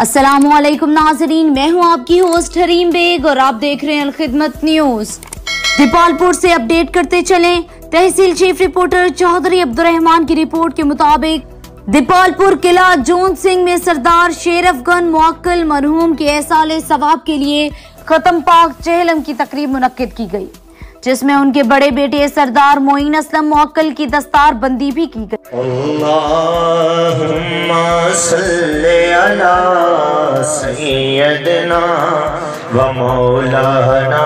अस्सलामुअलैकुम नाजरीन, मैं हूं आपकी होस्ट हरीम बेग और आप देख रहे हैं अलखिदमत न्यूज। दीपालपुर से अपडेट करते चलें। तहसील चीफ रिपोर्टर चौधरी अब्दुर्रहमान की रिपोर्ट के मुताबिक दीपालपुर किला जोन सिंह में सरदार शेर अफगन मुअक्किल मरहूम के एहसाले सवाब के लिए खत्म पाक चहलम की तकरीब मुनक्किद की गई, जिसमें उनके बड़े बेटे सरदार मोइन असलम मुअक्किल की दस्तार बंदी भी की गई। अल्लाहुम्मा सल्ली अला सय्यदना व मौलाना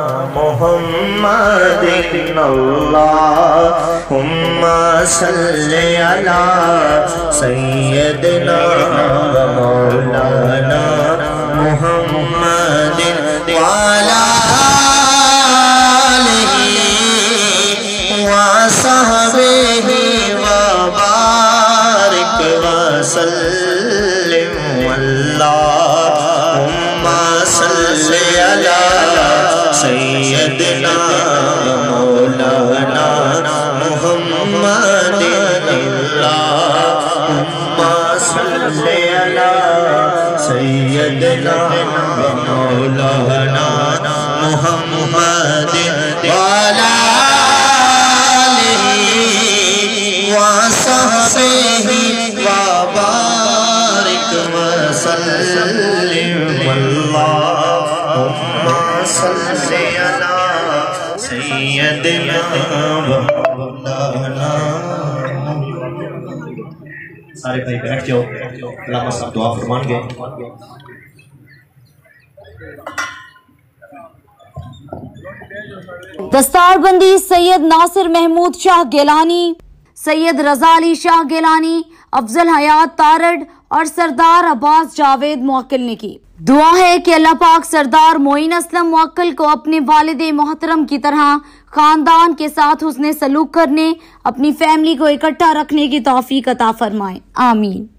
मुहम्मदिन। अल्लाहुम्मा सल्ली अला सय्यदना व मौलाना मुहम्मदिन वाला साहबे वबारिक वसल्लिम। अल्लाहुम्मा सल्ली अला सय्यदना मौलाना मुहम्मदिन। अल्लाहुम्मा सल्ली अला सय्यदना मौलाना मुहम्मदिन वाला वबारिक वसल्लिम। अल्लाहुम्मा सल्ली अला सय्यदना मौलाना। सारे भाई बैठ जाओ, अल्लाह सब दुआ फरमाएंगे। दस्तारबंदी सैयद नासिर महमूद शाह गिलानी, सैयद रजा अली शाह गिलानी, अफजल हयात तारड़ और सरदार अब्बास जावेद मुअक्किल ने की। दुआ है कि अल्लाह पाक सरदार मोइन असलम मुअक्किल को अपने वालिद मोहतरम की तरह खानदान के साथ हुस्ने सलूक करने, अपनी फैमिली को इकट्ठा रखने की तौफीक अता फरमाए। आमीन।